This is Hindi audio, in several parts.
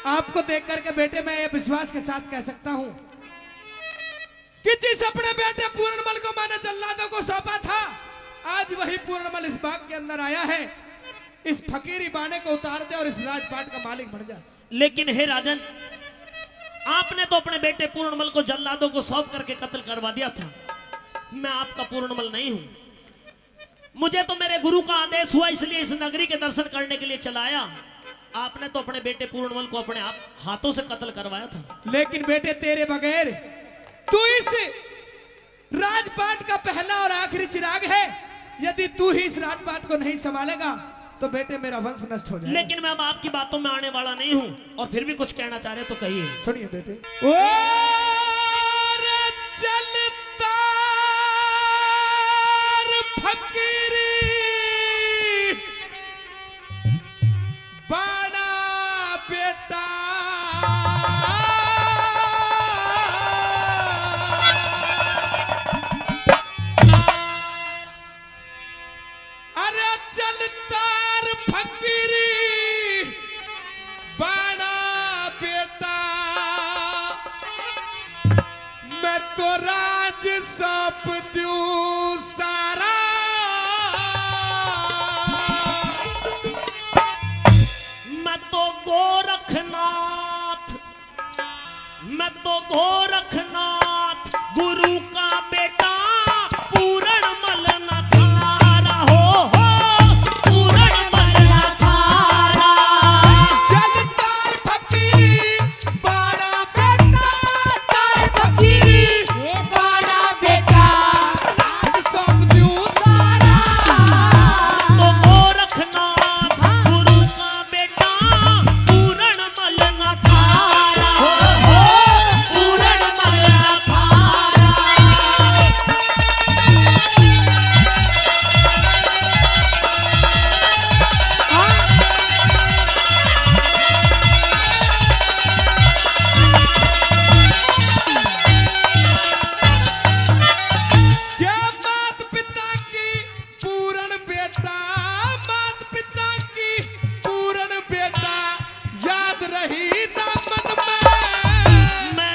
आपको देख करके बेटे मैं ये विश्वास के साथ कह सकता हूं कि जिस अपने बेटे पूर्णमल को मैंने जल्लादों को सौंपा था, आज वही पूर्णमल इस बाग के अंदर आया है। इस फकीरी बाने को उतार दे और इस राजपाट का मालिक बन जा। लेकिन हे राजन, आपने तो अपने बेटे पूर्णमल को जल्लादों को सौंप करके कत्ल करवा दिया था। मैं आपका पूर्णमल नहीं हूं। मुझे तो मेरे गुरु का आदेश हुआ, इसलिए इस नगरी के दर्शन करने के लिए चलाया। आपने तो अपने बेटे पूर्णमल को अपने आप हाथों से कत्ल करवाया था। लेकिन बेटे तेरे बगैर तू इस राजपाट का पहला और आखिरी चिराग है। यदि तू ही इस राजपाट को नहीं संभालेगा तो बेटे मेरा वंश नष्ट हो जाएगा। लेकिन मैं अब आपकी बातों में आने वाला नहीं हूं, और फिर भी कुछ कहना चाह रहे तो कहिए। सुनिए बेटे। ओ चलता फकीरी बाड़ा बेटा, अरे चलता फकीरी बाड़ा बेटा, मैं तो राज सौंप दूं सारा, मैं तो गोरखनाथ, मैं तो गोरखनाथ गुरु का बेटा पूर्णमल न थारा हो पूर्णमल न थारा। चलता फकीरी बाड़ा बेटा, तार फकीरी बाड़ा बेटा, राज सौंप दूं सारा, तो गोरखनाथ गुरु का बेटा पूर्णमल न थारा हो पूर्णमल न थारा। क्या मात पिता की पूर्ण बेटा, मात पिता की पूर्ण बेटा, याद रही ना मन में। मैं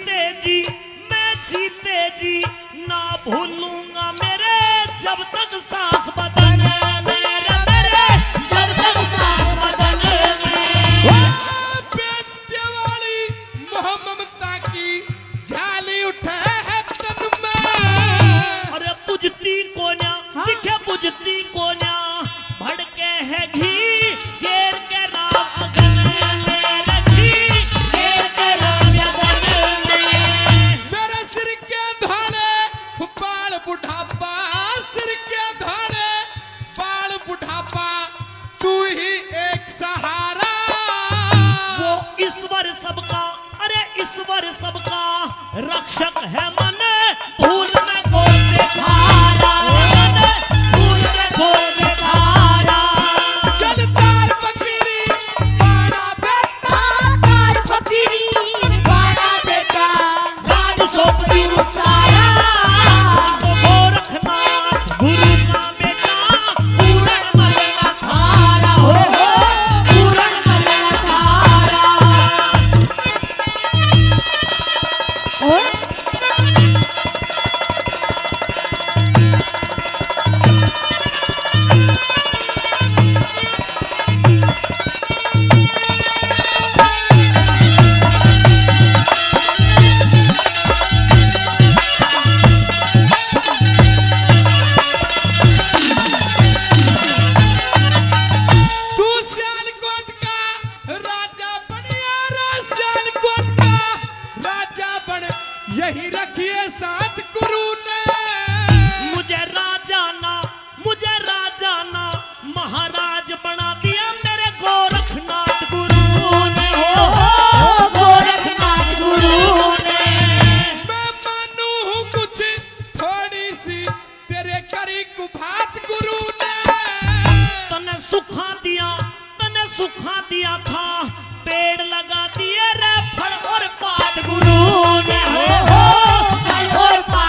जीते जी ना भूलूंगा मेरे, जब तक सांस बदन मेरे मेरे, जब तक सांस बदन में। बेटे वाली मोहम्मता की झाली उठे है तन में। अरे बुझती को ना दिखे बुझती को ना, भड़के है घी घेर के राम अगन मेरे, घी घेर के राम अगन में। मेरे सिर के धारे बाल बुढ़ापा, सिर के धारे बाल बुढ़ापा, तू ही एक सहारा। वो ईश्वर सबका, अरे ईश्वर सबका रक्षक है मन भूल में को देखारा, मन भूल में को देखारा। चलता फकीरी बाड़ा बेटा, तार फकीरी बाड़ा बेटा, राज सौंप दूं सारा, तो गोरखनाथ गुरु का बेटा पूर्णमल न थारा हो पूर्णमल न थारा। और तू सियालकोट का राजा बनिया रे, सियालकोट का राजा बन, यही रखिए साथ गुरु ने। मुझे राजा ना महाराज बना दिया मेरे गोरखनाथ गुरु ने हो गोरखनाथ गुरु ने। मैं मानू हूँ कुछ थोड़ी सी तेरे करी कुभात गुरु ने। तने सुखा दिया था, पेड़ लगा दिए रे फल और पात गुरु ने हो फल और पात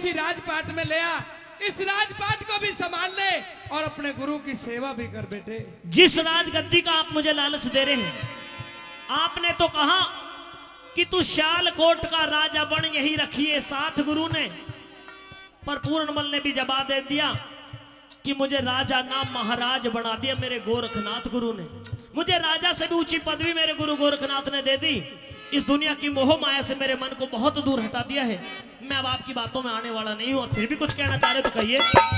इसी राजपाट में ले आ, इस राजपाट को भी संभाल ले और अपने गुरु की सेवा भी कर बेटे। जिस राजगद्दी का आप मुझे लालच दे रहे हैं, आपने तो कहा कि तू शालकोट का राजा बन यही रखिए साथ गुरु ने, पर पूर्णमल ने भी जवाब दे दिया कि मुझे राजा ना महाराज बना दिया मेरे गोरखनाथ गुरु ने। मुझे राजा से भी ऊंची पदवी मेरे गुरु गोरखनाथ ने दे दी। इस दुनिया की मोह माया से मेरे मन को बहुत दूर हटा दिया है। मैं अब आपकी बातों में आने वाला नहीं हूं, और फिर भी कुछ कहना चाह रहे तो कहिए।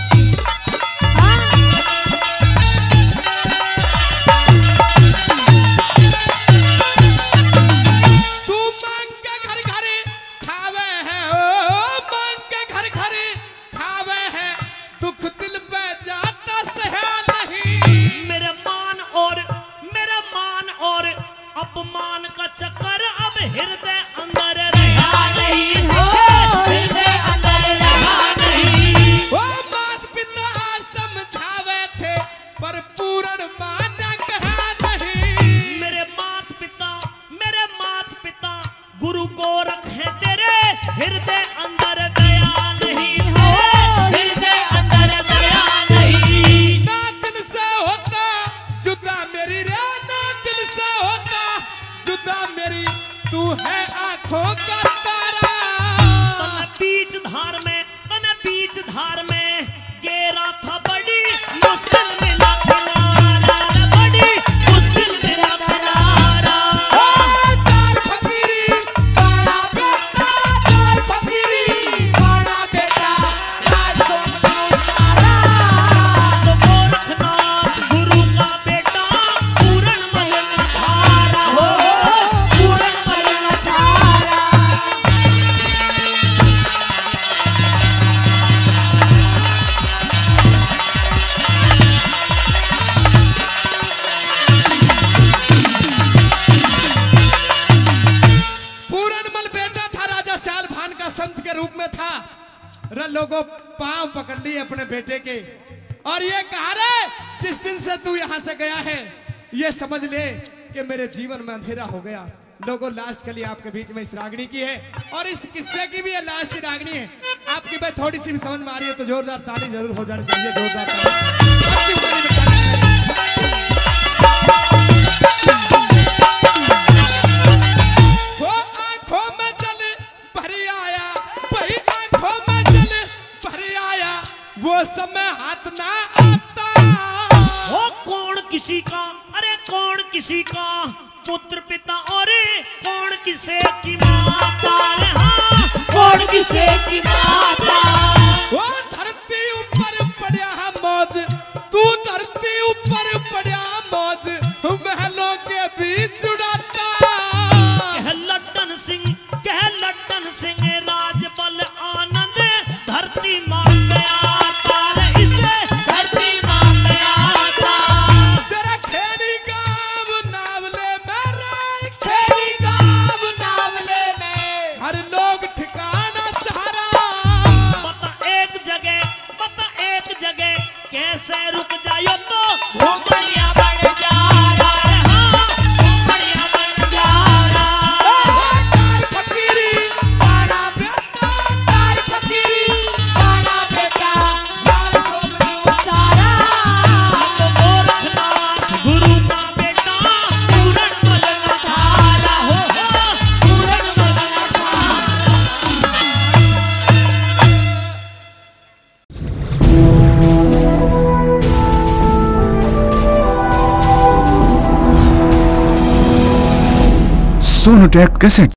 तू मांग के घर घर खावे है, ओ मांग के घर घर खावे है, दुख दिल पे जाता सहा नहीं। मेरे मान और अपमान का चक्कर अब हृदय अंदर रहा नहीं, हृदय अंदर रहा नहीं। ओ मात पिता समझावे थे पर पूर्ण मान कहा नहीं। मेरे मात पिता गुरु गोरख है तेरे, हृदय अंदर दया नहीं है, हृदय अंदर दया नहीं। ना दिल से होता जुदा मेरी रे, ना दिल से होता जुदा मेरी, तू है आंखों का तारा। तने बीच धार में गेरा था बड़ी मुश्किल मिला किनारा, बड़ी मुश्किल मिला किनारा। दाल फकीरी बड़ा बेटा, दाल फकीरी बड़ा बेटा, राजगद्दी सारा। तो गोरखनाथ गुरु का बेटा पूर्णमल सारा हो पूर्णमल सारा। पूरनमल बेटा था, राजा साल भान का संत के रूप में था। लोगों पांव पकड़ लिए अपने बेटे के और ये कहा रे, जिस दिन से तू यहाँ से गया है ये समझ ले कि मेरे जीवन में अंधेरा हो गया। लोगों लास्ट कली आपके बीच में इस रागनी की है और इस किस्से की भी ये लास्ट रागनी है। आपकी बात थोड़ी सी भी समझ में आ रही है तो जोरदार ताली जरूर हो जानी चाहिए, जोरदार ताली। वो आंखों में जल भरी आया, वही आंखों में जल भरी आया, वो समय हाथ ना आता। हो कौन किसी का, अरे कौन किसी का पुत्र पिता, और कौन किसे की माता। हाँ कौन किसे की माता। वो धरती ऊपर पड़ा मौज, तू धरती ऊपर पड़ा मौज, महलों के बीच उड़ाता। कह लट्टन सिंह राजबल आनंद, धरती मां गया तार इसे, धरती मां गया था। तेरा खेड़ी गाँव नावले मेरे, खेड़ी गाँव नावले में हर लोग ठिकाना चाह रहा। बता एक जगह कैसे रुक जायो तो घोंपड़ियां बन जा रहा। हाँ घोंपड़ियां बन जा रहा। दाल फकीरी बड़ा बेटा, दाल फकीरी बड़ा बेटा, लाल सोमरू सारा। तो गोरखनाथ गुरु का बेटा पूर्णमल सारा हो पूर्णमल सारा। सोनोटेक कैसेट।